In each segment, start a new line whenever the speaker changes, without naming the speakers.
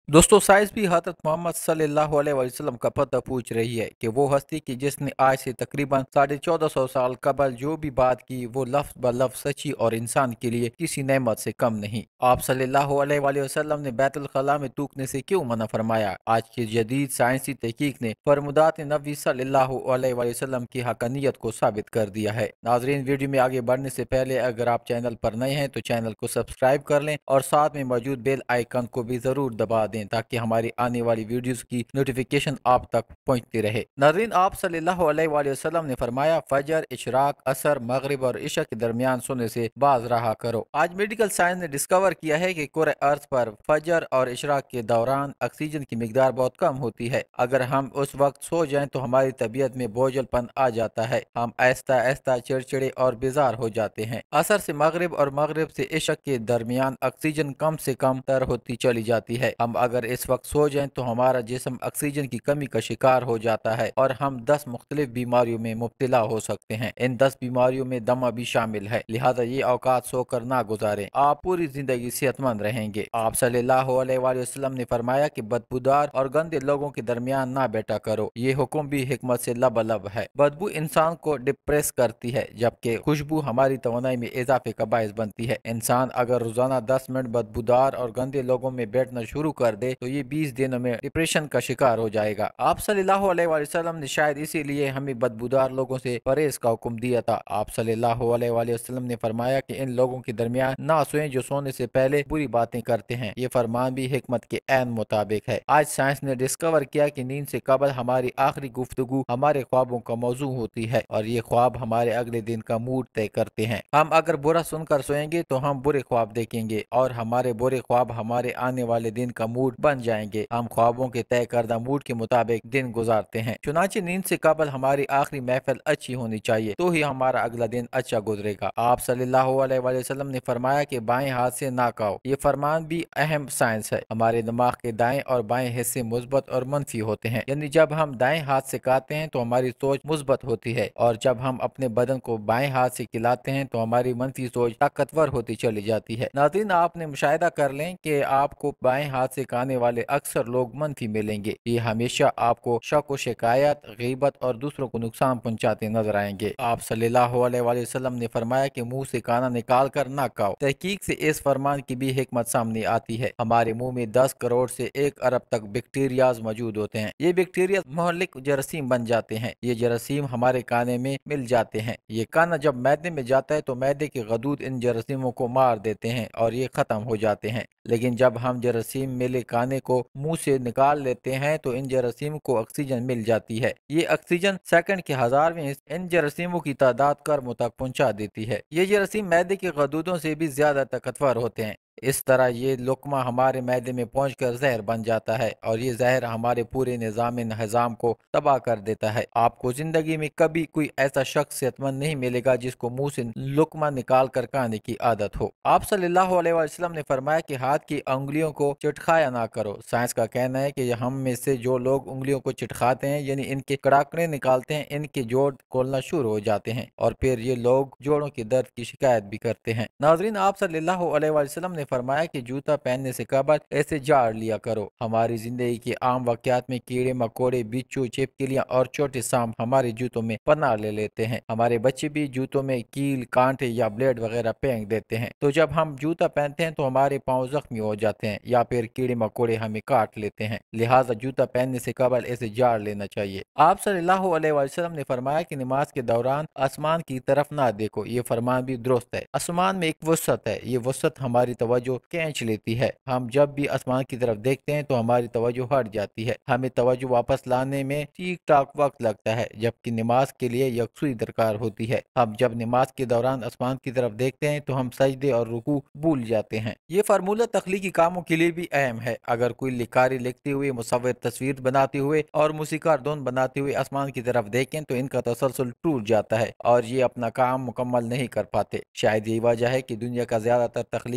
दोस्तों साइंस भी हज़रत मोहम्मद सल्लल्लाहु अलैहि वसल्लम का पता पूछ रही है कि वो हस्ती की जिसने आज से तकरीबन 1450 साल कबल जो भी बात की वो लफ्ज़ ब लफ्ज़ सच्ची और इंसान के लिए किसी नेमत से कम नहीं। आप सल्लल्लाहु अलैहि वसल्लम ने बैतुल खला में थूकने से क्यों मना फरमाया? आज की जदीद साइंसी तहकीक ने फरमुदात नबी सल्लल्लाहु अलैहि वसल्लम की हक़ानियत को साबित कर दिया है। नाज़रीन, वीडियो में आगे बढ़ने से पहले अगर आप चैनल पर नए हैं तो चैनल को सब्सक्राइब कर लें और साथ में मौजूद बेल आइकन को भी ज़रूर दबा दें ताकि हमारी आने वाली वीडियोस की नोटिफिकेशन आप तक पहुंचती रहे। नाज़रीन, आप सल्लल्लाहु अलैहि वसल्लम ने फरमाया, फजर, इशराक, असर, मगरिब और इशा के दरमियान सोने से बाज रहा करो। आज मेडिकल साइंस ने डिस्कवर किया है कि कुरे अर्थ पर फजर और इशराक के दौरान ऑक्सीजन की मिकदार बहुत कम होती है। अगर हम उस वक्त सो जाएं तो हमारी तबीयत में बोझलपन आ जाता है। हम आहिस्ता आहिस्ता चिड़चिड़े और बेजार हो जाते हैं। असर से मगरिब और मगरिब से इशा के दरमियान ऑक्सीजन कम से कम तर होती चली जाती है। हम अगर इस वक्त सो जाएं तो हमारा जिस्म ऑक्सीजन की कमी का शिकार हो जाता है और हम 10 मुख्तलिफ बीमारियों में मुब्तला हो सकते हैं। इन 10 बीमारियों में दमा भी शामिल है, लिहाजा ये औकात सोकर ना गुजारें। आप पूरी जिंदगी सेहतमंद रहेंगे। आप सल्लल्लाहु अलैहि वसल्लम ने फरमाया कि बदबूदार और गंदे लोगों के दरमियान ना बैठा करो। ये हुक्म भी हिकमत से लबालब है। बदबू इंसान को डिप्रेस करती है जबकि खुशबू हमारी तवानाई में इजाफे का बायस बनती है। इंसान अगर रोजाना 10 मिनट बदबूदार और गंदे लोगों में बैठना शुरू कर दे तो ये 20 दिनों में डिप्रेशन का शिकार हो जाएगा। आप सल्लल्लाहु अलैहि वसल्लम ने शायद इसीलिए हमें बदबूदार लोगों से परहेज का हुक्म दिया था। आप सल्लल्लाहु अलैहि वसल्लम ने फरमाया कि इन लोगों के दरमियान ना सोएं जो सोने से पहले बुरी बातें करते हैं। ये फरमान भी हिकमत के ऐन मुताबिक है। आज साइंस ने डिस्कवर किया कि नींद से कबल हमारी आखिरी गुफ्तगू हमारे ख्वाबों का मौजू होती है और ये ख्वाब हमारे अगले दिन का मूड तय करते हैं। हम अगर बुरा सुनकर सोएंगे तो हम बुरे ख्वाब देखेंगे और हमारे बुरे ख्वाब हमारे आने वाले दिन का मूड बन जाएंगे। हम ख्वाबों के तय करदा मूड के मुताबिक दिन गुजारते हैं। चुनांचे नींद से कबल हमारी आखिरी महफिल अच्छी होनी चाहिए तो ही हमारा अगला दिन अच्छा गुजरेगा। आप सल्लल्लाहु अलैहि वसल्लम ने फरमाया कि बाएं हाथ से ना खाओ। ये फरमान भी अहम साइंस है। हमारे दिमाग के दाएं और बाएं हिस्से मुस्बत और मनफी होते हैं, यानी जब हम दाएं हाथ से खाते हैं तो हमारी सोच मुस्बत होती है और जब हम अपने बदन को बाएं हाथ से खिलाते हैं तो हमारी मनफी सोच ताकतवर होती चली जाती है। नाज़रीन, आपने मुशाहिदा कर लें कि आपको बाएं हाथ से खाने वाले अक्सर लोग मनफी मिलेंगे। ये हमेशा आपको शक व शिकायत, गीबत और दूसरों को नुकसान पहुंचाते नजर आएंगे। आप सल्लल्लाहु अलैहि वसल्लम ने फरमाया कि मुंह से खाना निकाल कर ना खाओ। तहकीक से इस फरमान की भी हिकमत सामने आती है। हमारे मुंह में 10 करोड़ से 1 अरब तक बैक्टीरियाज मौजूद होते हैं। ये बैक्टीरिया मोहलिक जरासीम बन जाते हैं। ये जरासीम हमारे खाने में मिल जाते हैं। ये खाना जब मैदे में जाता है तो मैदे के गदूद इन जरासीमों को मार देते हैं और ये खत्म हो जाते हैं। लेकिन जब हम जरासीम मिले खाने को मुंह से निकाल लेते हैं तो इन जरासीम को ऑक्सीजन मिल जाती है। ये ऑक्सीजन सेकंड के हजारवें इन जरासीमों की तादाद कर्मों तक पहुंचा देती है। ये जरासीम मैदे के गदूदों से भी ज्यादा ताकतवर होते हैं। इस तरह ये लुकमा हमारे मैदे में पहुंचकर जहर बन जाता है और ये जहर हमारे पूरे निज़ाम को तबाह कर देता है। आपको जिंदगी में कभी कोई ऐसा शख्स सेहतमंद नहीं मिलेगा जिसको मुंह से लुकमा निकाल कर खाने की आदत हो। आप सल्लल्लाहु अलैहि वसल्लम ने फरमाया कि हाथ की उंगलियों को चिटखाया ना करो। साइंस का कहना है कि हम में से जो लोग उंगलियों को चिटखाते हैं, यानी इनके कड़ाकड़े निकालते हैं, इनके जोड़ खोलना शुरू हो जाते हैं और फिर ये लोग जोड़ों के दर्द की शिकायत भी करते हैं। नाजरीन, आप सल्लल्लाहु अलैहि वसल्लम ने फरमाया कि जूता पहनने से कबल ऐसे झाड़ लिया करो। हमारी जिंदगी के आम वाकयात में कीड़े मकोड़े, बिच्छू, छिपकलियां और छोटे सांप हमारे जूतों में पनाह ले लेते हैं। हमारे बच्चे भी जूतों में कील, कांटे या ब्लेड वगैरह फेंक देते हैं। तो जब हम जूता पहनते हैं तो हमारे पाँव जख्मी हो जाते हैं या फिर कीड़े मकोड़े हमें काट लेते हैं। लिहाजा जूता पहनने से कबल ऐसे झाड़ लेना चाहिए। आप सल्लल्लाहु अलैहि वसल्लम ने फरमाया कि नमाज के दौरान आसमान की तरफ ना देखो। ये फरमान भी दुरुस्त है। आसमान में एक वसत है। ये वसत हमारी तवज्जो खींच लेती है। हम जब भी आसमान की तरफ देखते हैं तो हमारी तवज्जो हट जाती है। हमें तवज्जो वापस लाने में ठीक ठाक वक्त लगता है, जबकि नमाज के लिए यकसुई दरकार होती है। हम जब नमाज के दौरान आसमान की तरफ देखते हैं तो हम सजदे और रुकू भूल जाते हैं। ये फार्मूला तख्लीकी कामों के लिए भी अहम है। अगर कोई लिखारी लिखते हुए, मुसव्विर तस्वीर बनाते हुए और मूसीकार धुन बनाते हुए आसमान की तरफ देखें तो इनका तसलसल टूट जाता है और ये अपना काम मुकम्मल नहीं कर पाते। शायद यही वजह है कि दुनिया का ज्यादातर तख्लीकी काम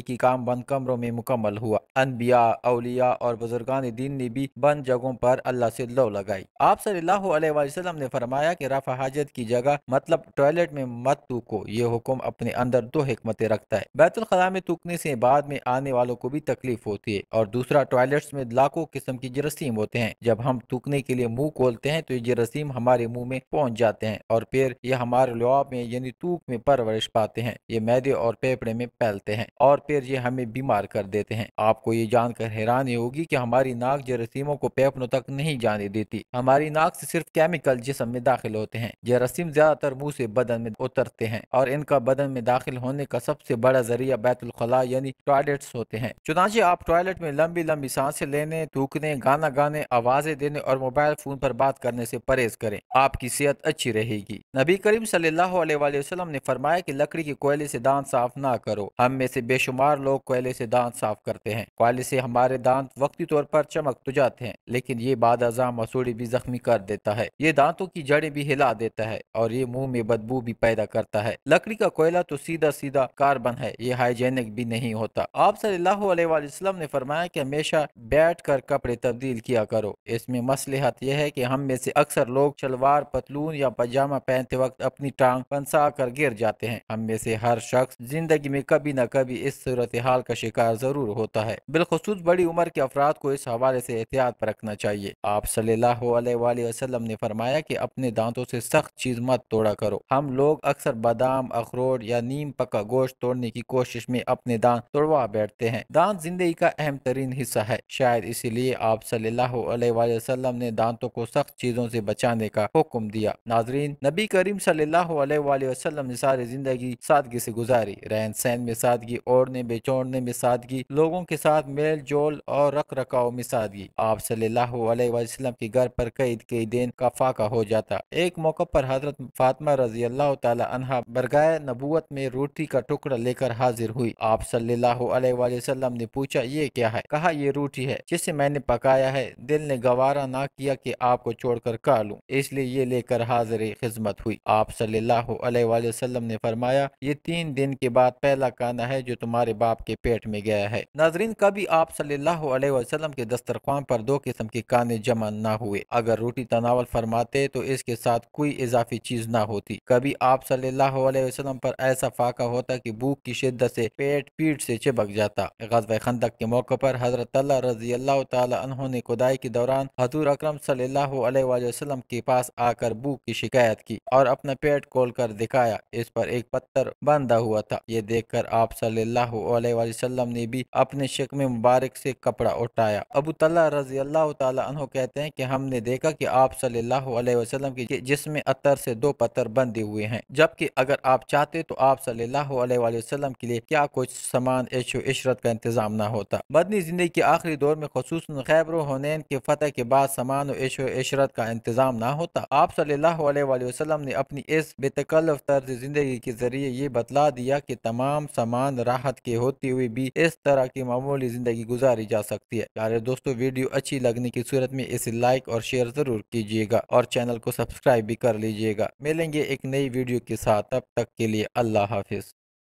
निज़ाम बंद कमरों में मुकम्मल हुआ। अनबिया, औलिया और बुजुर्गान दीन ने भी बंद जगहों पर अल्लाह से लौ लगाई। आप सल्लल्लाहु अलैहि वसल्लम ने फरमाया कि रफ़ा हाजत की जगह मतलब टॉयलेट में मत थूको। ये हुक्म अपने अंदर दो हिकमतें रखता है। बैतुल खला में थूकने से बाद में आने वालों को भी तकलीफ होती है, और दूसरा, टॉयलेट्स में लाखों किस्म की जरासीम होते हैं। जब हम थूकने के लिए मुंह खोलते हैं तो ये जरासीम हमारे मुंह में पहुंच जाते हैं और फिर ये हमारे लुआब में यानी थूक में परवरिश पाते हैं। ये मैदे और फेफड़े में फैलते हैं और फिर ये हमें बीमार कर देते हैं। आपको ये जानकर हैरानी होगी कि हमारी नाक जरासीमों को फेफड़ों तक नहीं जाने देती। हमारी नाक से सिर्फ केमिकल जिस्म में दाखिल होते हैं। जरासीम ज्यादातर मुंह से बदन में उतरते हैं और इनका बदन में दाखिल होने का सबसे बड़ा जरिया बैतुल खला यानी टॉयलेट्स होते हैं। चुनांचे आप टॉयलेट में लंबी लंबी सांसें लेने, थूकने, गाना गाने, आवाजें देने और मोबाइल फोन पर बात करने से परहेज करें। आपकी सेहत अच्छी रहेगी। नबी करीम सल्लल्लाहु अलैहि वसल्लम ने फरमाया कि लकड़ी के कोयले से दांत साफ ना करो। हम में से बेशुमार लोग कोयले से दांत साफ करते हैं। कोयले से हमारे दांत वक्ती तौर पर चमक तो जाते हैं, लेकिन ये बाद अज़ा मसूड़ी भी जख्मी कर देता है। ये दांतों की जड़ें भी हिला देता है और ये मुंह में बदबू भी पैदा करता है। लकड़ी का कोयला तो सीधा सीधा कार्बन है, ये हाइजेनिक भी नहीं होता। आप सल्लल्लाहु अलैहि वसल्लम ने फरमाया कि हमेशा बैठ कर कपड़े तब्दील किया करो। इसमें मसलहत यह है कि हम में से अक्सर लोग शलवार, पतलून या पजामा पहनते वक्त अपनी टांग पंसा कर गिर जाते हैं। हम में से हर शख्स जिंदगी में कभी न कभी इस सूरत हाल का शिकार जरूर होता है। बिलखुसूस बड़ी उम्र के अफराद को इस हवाले से एहतियात बरतना चाहिए। आप सल्लल्लाहु अलैहि वसल्लम ने फरमाया कि अपने दांतों से सख्त चीज मत तोड़ा करो। हम लोग अक्सर बादाम, अखरोट या नीम पका गोश्त तोड़ने की कोशिश में अपने दांत तोड़वा बैठते हैं। दांत जिंदगी का अहम तरीन हिस्सा है। शायद इसीलिए आप सल्लल्लाहु अलैहि वसल्लम ने दांतों को सख्त चीजों से बचाने का हुक्म दिया। नाजरीन, नबी करीम सल्लल्लाहु अलैहि वसल्लम ने सारी जिंदगी सादगी से गुजारी। रहन सहन में सादगी, ओढ़ने बेचोड़ने में सादगी, लोगों के साथ मेल जोल और रख रखाव में सादगी। आप सल्लल्लाहु अलैहि वसल्लम के घर पर कई दिन का फाका हो जाता। एक मौका पर हजरत फातिमा रजी अल्लाह तआला अन्हा बरगाह नबूवत में रोटी का टुकड़ा लेकर हाजिर हुई। आप सल्लल्लाहु अलैहि वसल्लम ने पूछा, ये क्या है? कहा, ये रोटी है जिसे मैंने पकाया है। दिल ने गवारा ना किया कि आपको छोड़कर खा लूं, इसलिए ये लेकर हाजिर खिदमत हुई। आप सल्लल्लाहु अलैहि वसल्लम ने फरमाया, ये 3 दिन के बाद पहला खाना है जो तुम्हारे बाप के पेट में गया है। नाजरीन, कभी आप सल्लल्लाहु अलैहि वसल्लम के दस्तरख्वान पर 2 किस्म के खाने जमा ना हुए। अगर रोटी तनावल फरमाते तो इसके साथ कोई इजाफी चीज ना होती। कभी आप सल्लल्लाहु अलैहि वसल्लम पर ऐसा फाका होता कि भूख की शिद्दत से पेट पीठ से चिपक जाता। ग़ज़वा खंदक के मौके पर हजरत तल्हा रजी अल्लाह तआला अन्हु ने खुदाई के दौरान हजूर अकरम सल्लल्लाहु अलैहि वसल्लम के पास आकर भूख की शिकायत की और अपना पेट खोल कर दिखाया। इस पर एक पत्थर बंधा हुआ था। ये देखकर आप सल्लल्लाहु अलैहि वसल्लम ने भी अपने शिकम मुबारक से कपड़ा उठाया। अबू तल्हा रजी अल्लाह तआला अन्हु कहते हैं कि हमने देखा कि आप सल्लल्लाहु अलैहि वसल्लम के जिस्म अतर से 2 पत्थर बंधे हुए हैं, जबकि अगर आप चाहते तो आप सल्लल्लाहु अलैहि वसल्लम के लिए क्या कुछ सामान ऐशो इशरत का इंतजाम ना होता। मदनी जिंदगी के आखिरी दौर में खुसूसन खैबर हुनैन के फतह के बाद सामान और ऐशो इशरत का इंतजाम ना होता। आप सल्लल्लाहु अलैहि वसल्लम ने अपनी इस बेतकल्लफ तर्ज जिंदगी के जरिए ये बतला दिया कि तमाम सामान राहत के होते हुए भी इस तरह की मामूली जिंदगी गुजारी जा सकती है। प्यारे दोस्तों, वीडियो अच्छी लगने की सूरत में इसे लाइक और शेयर जरूर कीजिएगा और चैनल को सब्सक्राइब भी कर लीजिएगा। मिलेंगे एक नई वीडियो के साथ, तब तक के लिए अल्लाह हाफिज।